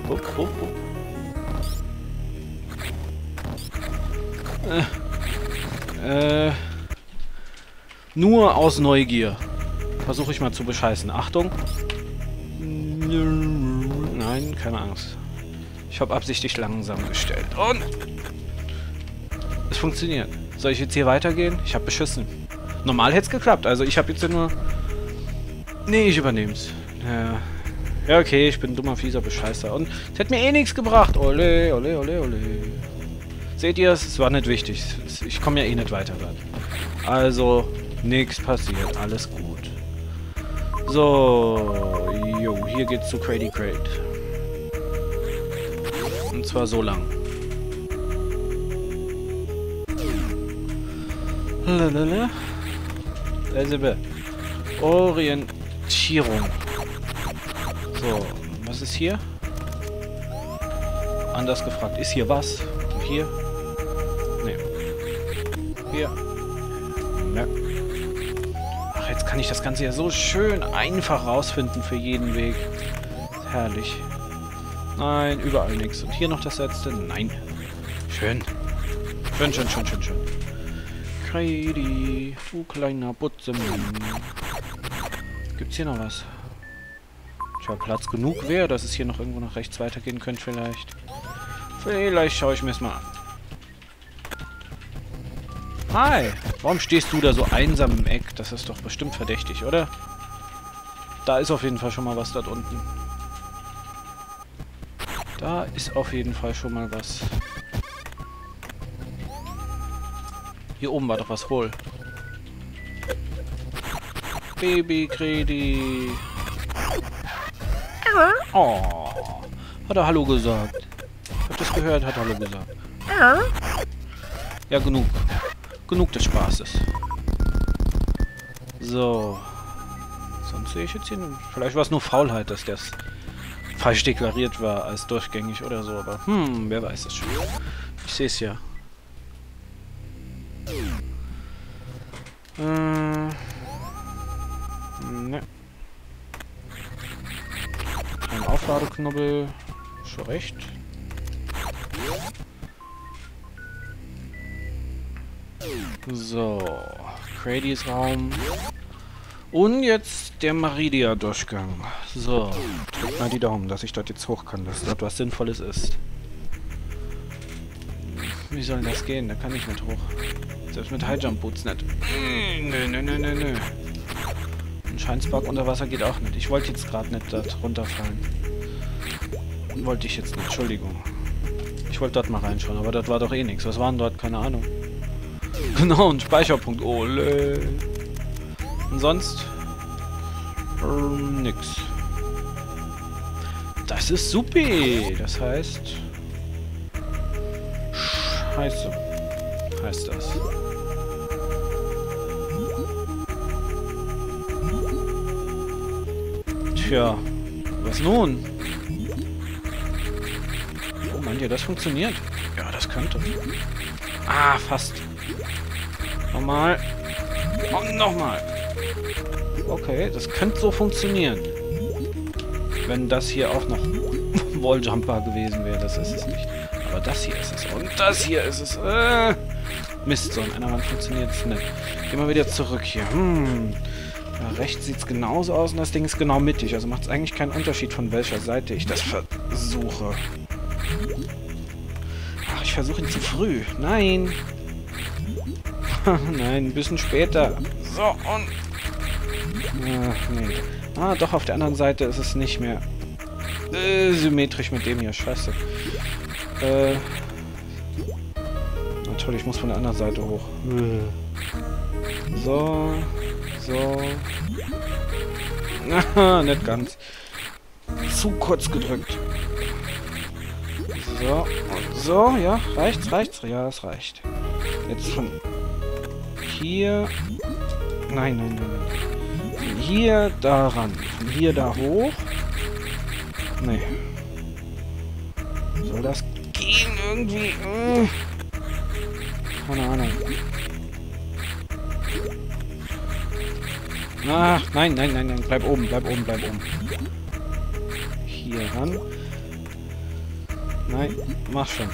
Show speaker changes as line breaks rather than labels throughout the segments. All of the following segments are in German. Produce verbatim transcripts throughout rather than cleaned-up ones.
Hup, hup, hup. Äh, äh, nur aus Neugier. Versuche ich mal zu bescheißen. Achtung. Nein, keine Angst. Ich habe absichtlich langsam gestellt. Und es funktioniert. Soll ich jetzt hier weitergehen? Ich habe beschissen. Normal hätte es geklappt. Also ich habe jetzt ja nur... Nee, ich übernehm's. Ja. Ja, okay, ich bin ein dummer, fieser Bescheißer. Und es hätte mir eh nichts gebracht. Ole, ole, ole, ole. Seht ihr es? Es war nicht wichtig. Ich komme ja eh nicht weiter dann. Also, nichts passiert. Alles gut. So, jo, hier geht's zu Crady Crate. Und zwar so lang. Lalalala. Da sind wir. Orientierung. So, was ist hier? Anders gefragt, ist hier was? Und hier? Nee. Hier. Ja. Ach, jetzt kann ich das Ganze ja so schön einfach rausfinden für jeden Weg. Herrlich. Nein, überall nichts. Und hier noch das letzte? Nein. Schön. Schön, schön, schön, schön, schön. Crady, du kleiner Butzemann. Gibt's hier noch was? Tja, Platz genug wäre, dass es hier noch irgendwo nach rechts weitergehen könnte vielleicht. Vielleicht schaue ich mir es mal an. Hi! Warum stehst du da so einsam im Eck? Das ist doch bestimmt verdächtig, oder? Da ist auf jeden Fall schon mal was dort unten. Da ist auf jeden Fall schon mal was. Hier oben war doch was hohl. Baby Crady. Oh. Hat er Hallo gesagt. Habt ihr das gehört? Hat Hallo gesagt. Ja, genug. Genug des Spaßes. So. Sonst sehe ich jetzt hier... Vielleicht war es nur Faulheit, dass das falsch deklariert war als durchgängig oder so. Aber hm, wer weiß das schon. Ich sehe es ja. Äh... Ne. Ein Aufladeknobbel. Schon recht. So. Cradys Raum. Und jetzt der Maridia-Durchgang. So. Drückt mal die Daumen, dass ich dort jetzt hoch kann, dass dort was Sinnvolles ist. Wie soll das gehen? Da kann ich nicht hoch. Selbst mit High-Jump-Boots nicht. Nö, nö, nö, nö, nö. Ein Scheinspark unter Wasser geht auch nicht. Ich wollte jetzt gerade nicht dort runterfallen. Wollte ich jetzt nicht, Entschuldigung. Ich wollte dort mal reinschauen, aber dort war doch eh nichts. Was waren dort? Keine Ahnung. Genau, ein Speicherpunkt. Ole. Und sonst? Ähm, nix. Das ist supi. Das heißt... Scheiße. Heißt das. Tja. Was nun? Oh, meint ihr, das funktioniert? Ja, das könnte. Ah, fast. Nochmal. Und nochmal. Okay, das könnte so funktionieren. Wenn das hier auch noch Walljumper gewesen wäre, das ist es nicht. Aber das hier ist es. Und das hier ist es. Äh, Mist, so an einer Wand funktioniert es nicht. Gehen wir wieder zurück hier. Hm. Da rechts sieht es genauso aus und das Ding ist genau mittig. Also macht es eigentlich keinen Unterschied, von welcher Seite ich das versuche. Ach, ich versuche ihn zu früh. Nein. Nein, ein bisschen später. So, und... Ach, nee. Ah, doch, auf der anderen Seite ist es nicht mehr äh, symmetrisch mit dem hier. Scheiße. Äh... Natürlich, ich muss von der anderen Seite hoch. So... So... Haha, nicht ganz. Zu kurz gedrückt. So, und so, ja, reicht's, reicht's? Ja, es reicht. Jetzt von hier... Nein, nein, nein, nein. Von hier da ran. Von hier da hoch. Nee. Soll das gehen irgendwie? Hm. Keine Ahnung. Ach, nein, nein, nein, nein. Bleib oben, bleib oben, bleib oben. Hier ran. Nein, mach schon.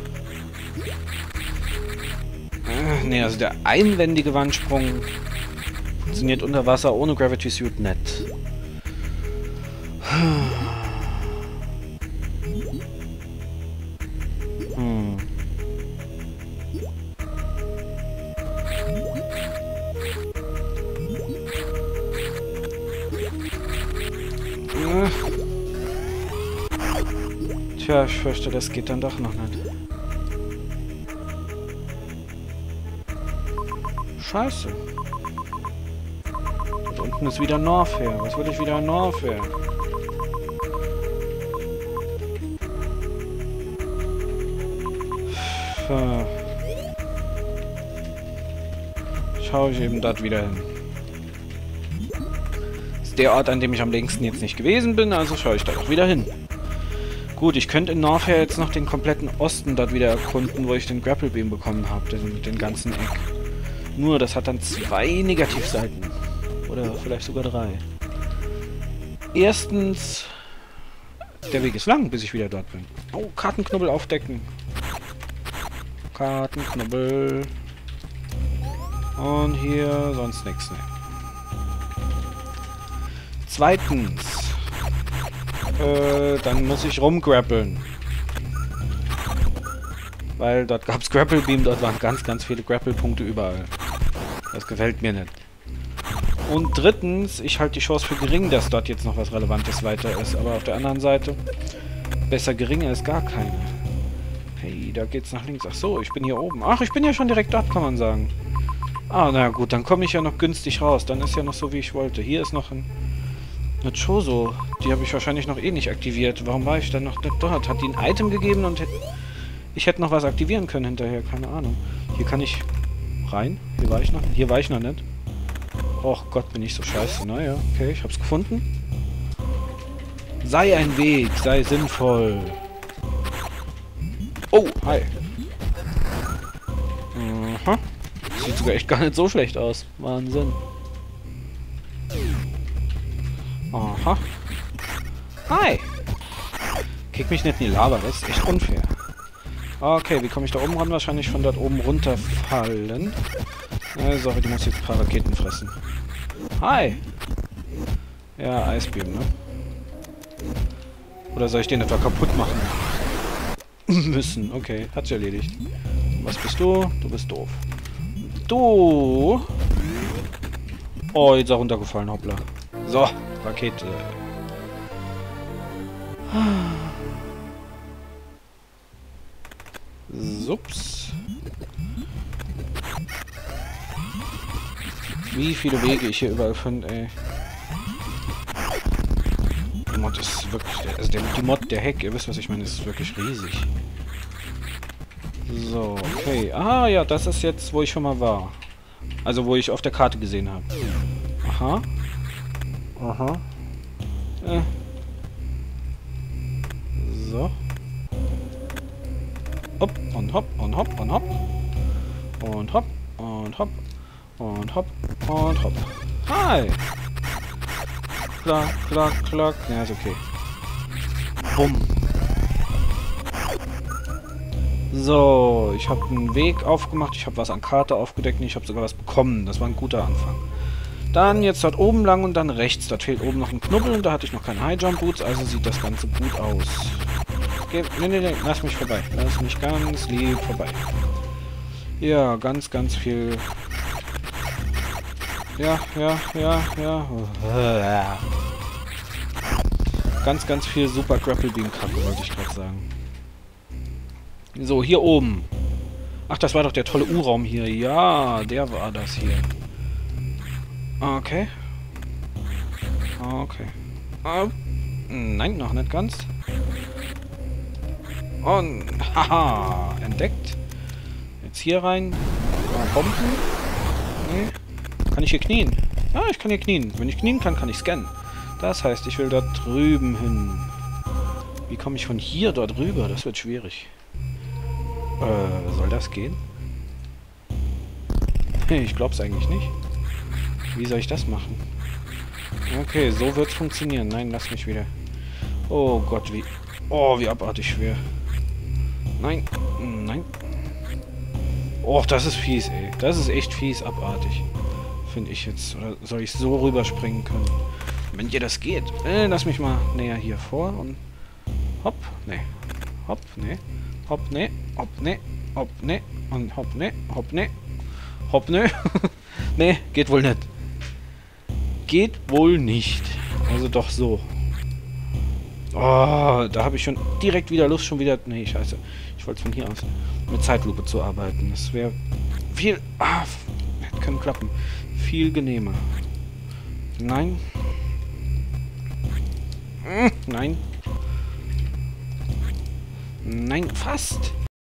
Äh, ne, also der einwendige Wandsprung funktioniert unter Wasser ohne Gravity Suit nicht. Hm. Tja, ich fürchte, das geht dann doch noch nicht. Scheiße. Da unten ist wieder Norfair. Was will ich wieder an Norfair? Schaue ich eben dort wieder hin. Das ist der Ort, an dem ich am längsten jetzt nicht gewesen bin, also schaue ich da auch wieder hin. Gut, ich könnte in Norfair jetzt noch den kompletten Osten dort wieder erkunden, wo ich den Grapple Beam bekommen habe, den, den ganzen Eck. Nur, das hat dann zwei Negativseiten. Oder vielleicht sogar drei. Erstens, der Weg ist lang, bis ich wieder dort bin. Oh, Kartenknubbel aufdecken. Kartenknubbel. Und hier sonst nichts. Ne. Zweitens. Äh, dann muss ich rumgrappeln. Weil dort gab es Grapple Beam, dort waren ganz, ganz viele Grapple-Punkte überall. Das gefällt mir nicht. Und drittens, ich halte die Chance für gering, dass dort jetzt noch was Relevantes weiter ist. Aber auf der anderen Seite, besser gering als gar keine. Hey, da geht's nach links. Ach so, ich bin hier oben. Ach, ich bin ja schon direkt dort, kann man sagen. Ah, na gut, dann komme ich ja noch günstig raus. Dann ist ja noch so, wie ich wollte. Hier ist noch ein... eine Chozo. Die habe ich wahrscheinlich noch eh nicht aktiviert. Warum war ich dann noch nicht dort? Hat die ein Item gegeben und ich hätte noch was aktivieren können hinterher. Keine Ahnung. Hier kann ich rein. Hier war ich noch, hier war ich noch nicht. Och Gott, bin ich so scheiße. Naja, okay, ich hab's gefunden. Sei ein Weg, sei sinnvoll. Oh, hi. Aha. Sieht sogar echt gar nicht so schlecht aus. Wahnsinn. Aha. Hi. Kick mich nicht in die Lava, das ist echt unfair. Okay, wie komme ich da oben ran? Wahrscheinlich von dort oben runterfallen. Äh, sorry, du musst jetzt ein paar Raketen fressen. Hi. Ja, Eisbeam, ne? Oder soll ich den etwa kaputt machen? Müssen, okay, hat's erledigt. Was bist du? Du bist doof. Du! Oh, jetzt ist er runtergefallen, hoppla. So, Rakete. Sups. Wie viele Wege ich hier überall finde, ey. Die Mod ist wirklich... Also der, die Mod, der Hack, ihr wisst, was ich meine, ist wirklich riesig. So, okay. Ah, ja, das ist jetzt, wo ich schon mal war. Also, wo ich auf der Karte gesehen habe. Aha. Aha. Äh. So. Hopp und hopp und hopp und hopp. Und hopp und hopp. Und hopp und hopp. Hi! Klack, klack, klack. Ja, ist okay. Bumm. So, ich habe einen Weg aufgemacht. Ich habe was an Karte aufgedeckt. Ich habe sogar was bekommen. Das war ein guter Anfang. Dann jetzt dort oben lang und dann rechts. Dort fehlt oben noch ein Knubbel und da hatte ich noch keine High Jump Boots. Also sieht das Ganze gut aus. Geh, nee, nee, nee, lass mich vorbei. Lass mich ganz lieb vorbei. Ja, ganz, ganz viel... Ja, ja, ja, ja. Ganz, ganz viel Super Grapple Beam Kacke, wollte ich gerade sagen. So, hier oben. Ach, das war doch der tolle U-Raum hier. Ja, der war das hier. Okay. Okay. Oh, nein, noch nicht ganz. Und, haha, entdeckt. Jetzt hier rein. Mal Bomben. Nee. Kann ich hier knien? Ja, ich kann hier knien. Wenn ich knien kann, kann ich scannen. Das heißt, ich will dort drüben hin. Wie komme ich von hier dort rüber? Das wird schwierig. Äh, soll das gehen? Ich glaube es eigentlich nicht. Wie soll ich das machen? Okay, so wird es funktionieren. Nein, lass mich wieder. Oh Gott, wie... Oh, wie abartig schwer. Nein. Nein. Och, das ist fies, ey. Das ist echt fies, abartig. Finde ich jetzt. Oder soll ich so rüberspringen können? Wenn dir das geht. Äh, lass mich mal näher hier vor und... Hopp, ne. Hopp, ne. Hopp, ne. Hopp, ne. Hopp, ne. Und hopp, ne. Hopp, ne. Hopp, ne. Ne, geht wohl nicht. Geht wohl nicht. Also doch so. Oh, da habe ich schon direkt wieder Lust, schon wieder... Nee, scheiße. Ich wollte von hier aus mit Zeitlupe zu arbeiten. Das wäre viel... Ah, hätte können klappen. Viel genehmer. Nein. Hm, nein. Nein, fast.